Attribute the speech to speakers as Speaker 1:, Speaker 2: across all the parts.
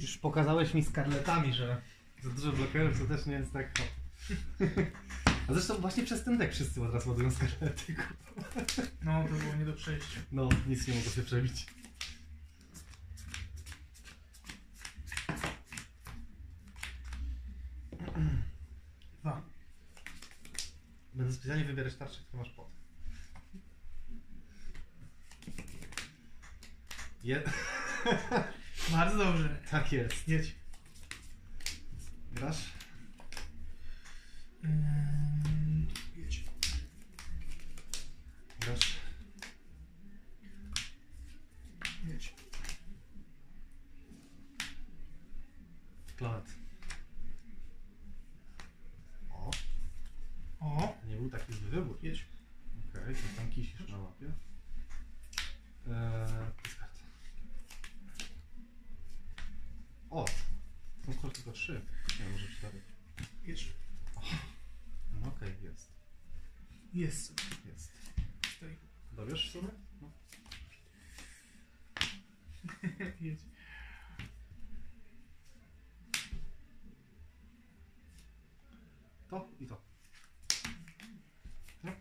Speaker 1: Już pokazałeś mi z karletami, że za dużo blokerów to też nie jest tak... A zresztą właśnie przez ten deck wszyscy od razu ładują skarlety.
Speaker 2: No, to było nie do przejścia.
Speaker 1: No, nic nie mogło się przebić.
Speaker 2: Dwa.
Speaker 1: Będę specjalnie wybierać tarczę, którą masz pod.
Speaker 2: Bardzo dobrze.
Speaker 1: Tak jest.
Speaker 2: Jedź.
Speaker 1: Grasz?
Speaker 2: Jedź.
Speaker 1: Grasz?
Speaker 2: Jedź.
Speaker 1: Klonet. O,
Speaker 2: O.
Speaker 1: nie był taki zły wybór.
Speaker 2: Jedź.
Speaker 1: Okej, to tam kisisz na mapie. Discard. O! Są tylko 3. Nie, może 4.
Speaker 2: Jedź.
Speaker 1: No okej, jest.
Speaker 2: Jest.
Speaker 1: Jest.
Speaker 2: Stoi.
Speaker 1: Dobierz sobie? No.
Speaker 2: Jedź.
Speaker 1: To i to. No.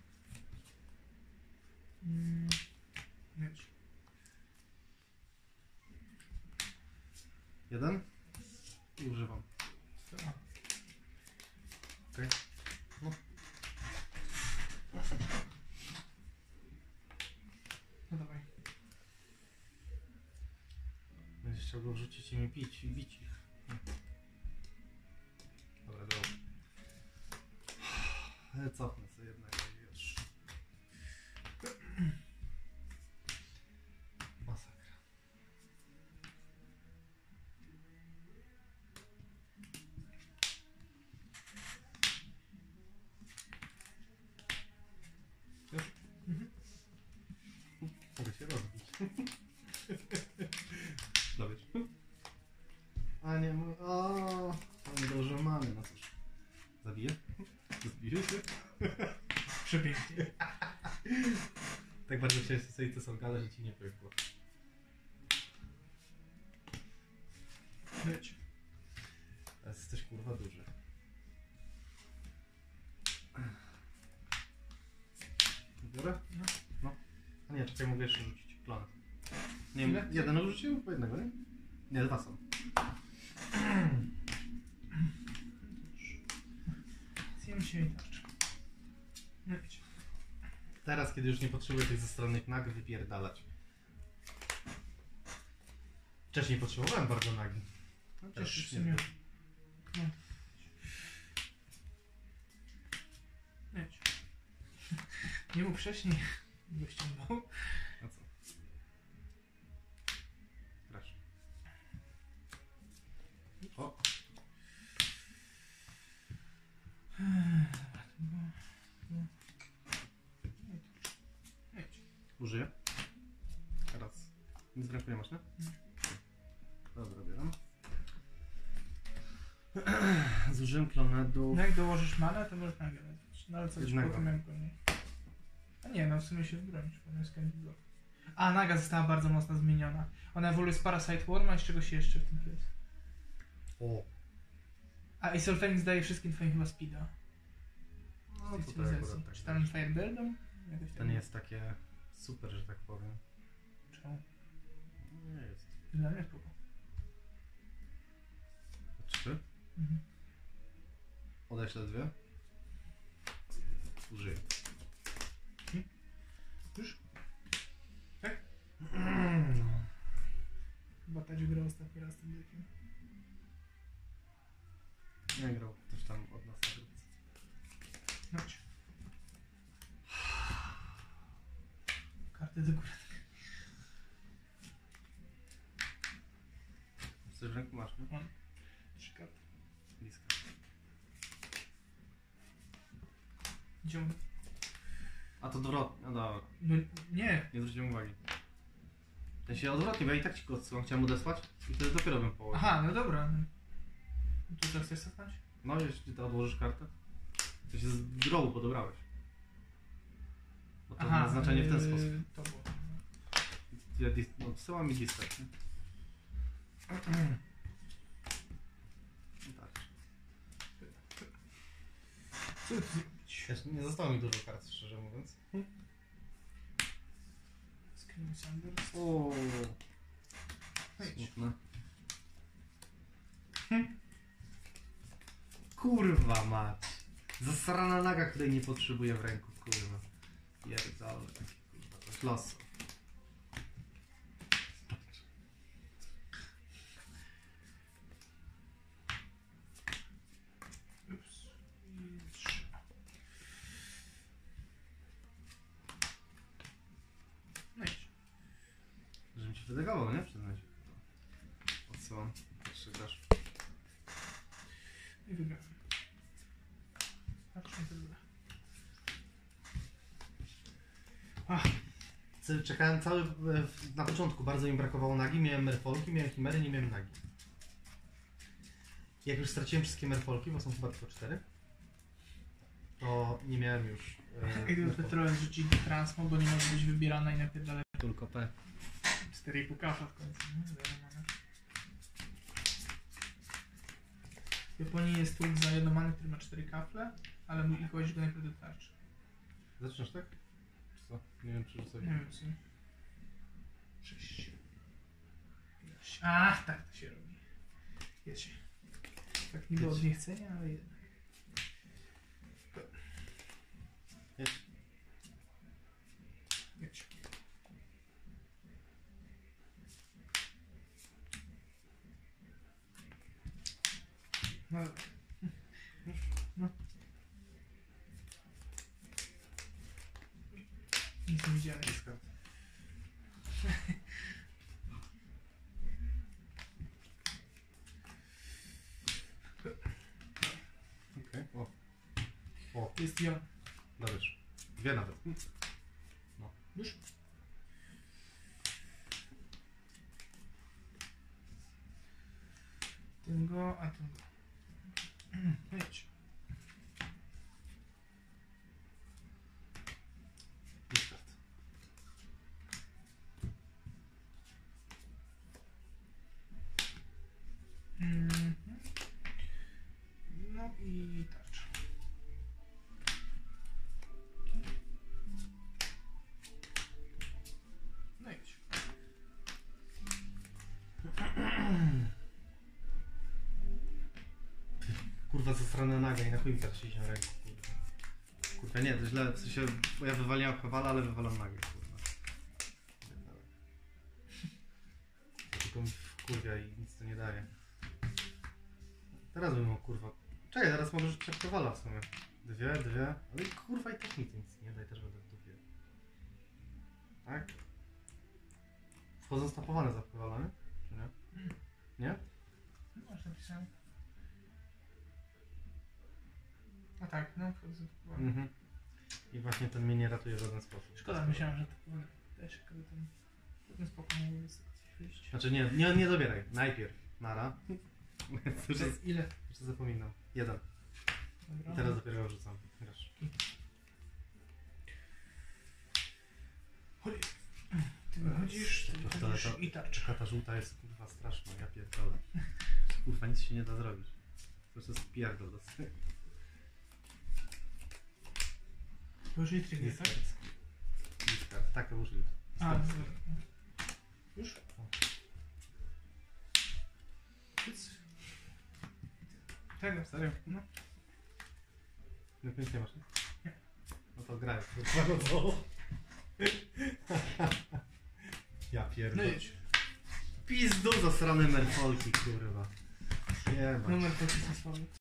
Speaker 2: Jedź.
Speaker 1: 1 i używam.
Speaker 2: Stoi.
Speaker 1: Okej. No.
Speaker 2: No dawaj.
Speaker 1: Będziesz chciał go wrzucić i mi pić i bić ich. Dobra, dobra. Cofnę sobie jednego i już. Masakra. Już? Mogę się rozbić. Dobierz. A nie, o, nie dobrze mamy, no cóż. Zabiję? Zbiję się?
Speaker 2: Przepięknie.
Speaker 1: Tak bardzo chciałeś sobie te sorgale, że ci nie pykło.
Speaker 2: Jedź.
Speaker 1: Teraz jesteś kurwa duży. Biorę?
Speaker 2: No.
Speaker 1: No. A nie, czekaj, mogę jeszcze rzucić planet. Nie
Speaker 2: Ile?
Speaker 1: wiem, jeden rzucił? Po jednego, nie? Nie, 2 są.
Speaker 2: Zjem się i tarczę. Jedź.
Speaker 1: Teraz, kiedy już nie potrzebuję tych zestronnych nag, wypierdalać. Wcześniej potrzebowałem bardzo nagi. No, teraz
Speaker 2: Też
Speaker 1: już
Speaker 2: w
Speaker 1: nie.
Speaker 2: sumie. No. Jedź. Nie był wcześniej. Go ściągnął.
Speaker 1: A co? Grasz. O!
Speaker 2: Jedź.
Speaker 1: Użyję. Teraz. Nic w ręku nie masz, nie? Dobra, bieram. Zużyłem klonedu.
Speaker 2: No jak dołożysz manę, to możesz nagrać. No ale co ci
Speaker 1: Jednego.
Speaker 2: potem nie. A nie, no w sumie się wybronisz, bo jest Candy Block. A, naga została bardzo mocno zmieniona. Ona ewoluuje z Parasite Worma i z czegoś jeszcze w tym jest.
Speaker 1: O!
Speaker 2: A i Soul Phoenix daje wszystkim twoim chyba speeda.
Speaker 1: No to tak
Speaker 2: Cywilizacji.
Speaker 1: akurat tak.
Speaker 2: Czy tam Firebirdą? Jakoś
Speaker 1: To
Speaker 2: tam.
Speaker 1: nie jest takie super, że tak powiem.
Speaker 2: Czemu?
Speaker 1: Nie jest.
Speaker 2: Dla mnie spoko.
Speaker 1: 3.
Speaker 2: Mhm.
Speaker 1: Odeślę 2. Użyję.
Speaker 2: Już? Tak? Chyba Tadziu grał ostatni raz tym deckiem.
Speaker 1: Nie grał ktoś tam od nas na grupce.
Speaker 2: Chodź. Karty do góry.
Speaker 1: Coś w ręku masz, nie?
Speaker 2: Mam 3 karty.
Speaker 1: Blisko.
Speaker 2: Idziemy.
Speaker 1: A to odwrotnie. No dobra.
Speaker 2: No nie.
Speaker 1: Nie zwróciłem uwagi. Ten się odwrotnie, bo ja i tak ci go odsyłam. Chciałem odesłać i wtedy dopiero bym położył.
Speaker 2: Aha, no dobra. No to teraz chcesz cofnąć?
Speaker 1: No jeśli ty odłożysz kartę, to się z grobu podobrałeś. Bo to ma znaczenie w ten sposób.
Speaker 2: To było.
Speaker 1: Ja odsyłam mi listę.
Speaker 2: Co tu zrobić?
Speaker 1: Też nie zostało mi dużo kart, szczerze mówiąc.
Speaker 2: Scream Sanders.
Speaker 1: O,
Speaker 2: Wejdź.
Speaker 1: smutne. Kurwa mać. Zasrana naga, której nie potrzebuję w ręku, kurwa. Pierdolę, taki kurwa, to jest los.
Speaker 2: Ups. I 3. No idź.
Speaker 1: Żebym ci wydegował, nie? Przyznać. Odsyłam. Jeszcze grasz.
Speaker 2: I wygrałem. Patrzmy to dobra.
Speaker 1: Czekałem na początku, bardzo mi brakowało nagi, miałem merfolki, miałem chimery, nie miałem nagi. Jak już straciłem wszystkie merfolki, bo są chyba tylko 4, to nie miałem już...
Speaker 2: Jakby Petrołem rzucić do transmo, bo nie może być wybierana i napierdala
Speaker 1: Tylko P.
Speaker 2: 4,5 kafa w końcu. Nie? W Japonii jest ult za jedną manę, który ma 4 kafle, ale mój gość go najpierw do tarczy.
Speaker 1: Zaczynasz tak? Czy co? Nie wiem, czy sobie...
Speaker 2: Nie wiem co. 6. Ach, tak to się robi. Wiecie. Tak niby od niechcenia, ale jednak.
Speaker 1: Jedź.
Speaker 2: Wiecie. No dobra. No. Nic nie widziałem.
Speaker 1: Okej, o.
Speaker 2: Jest ja.
Speaker 1: Dobrze. 2 nawet. No.
Speaker 2: Już? Tym go, a tym go. Jedź.
Speaker 1: Discard.
Speaker 2: No i tarcza. No idź.
Speaker 1: Kurwa, zasrana naga i na chuj mi traci się na ręku, kurwa. Kurwa, nie, to źle, w sensie, bo ja wywaliłem Hewala, ale wywalam nagę, kurwa. To tylko mi wkurwia i nic to nie daje. Teraz bym mógł, kurwa. Czekaj, teraz mogę rzucić Hewala w sumie. 2, ale kurwa i tak mi to nic nie daje, też będę w dupie. Tak? Wchodzą stapowane za Hewala, nie? Czy nie? Nie?
Speaker 2: No masz napisane. A tak, no wchodzę.
Speaker 1: Mhm. I właśnie ten mnie nie ratuje w żaden sposób.
Speaker 2: Szkoda, myślałem, że to powinno też, ale tam potem spokojnie jest wyjść.
Speaker 1: Znaczy nie dobieraj. Najpierw. Nara.
Speaker 2: Przez ile?
Speaker 1: Jeszcze zapominam. 1.
Speaker 2: Dobra.
Speaker 1: I teraz dopiero rzucam. Grasz.
Speaker 2: Ty wychodzisz, ty
Speaker 1: To-
Speaker 2: wychodzisz
Speaker 1: to-
Speaker 2: i tarcza.
Speaker 1: Czeka ta żółta jest kurwa straszna. Ja pierdolę. Kurwa nic się nie da zrobić. To jest pierdol.
Speaker 2: Użyj trigger, tak?
Speaker 1: Discard. Tak, to użyj.
Speaker 2: A, dobra. Już? Nic. Tego,
Speaker 1: Serio?
Speaker 2: no.
Speaker 1: No nic nie masz, nie?
Speaker 2: Nie.
Speaker 1: No to graj. Kurwa, no to... Ja
Speaker 2: No
Speaker 1: pierdolę.
Speaker 2: idź.
Speaker 1: Pizdu zasrane merfolki, kurwa. Jebać.
Speaker 2: Numer podpisu słaby.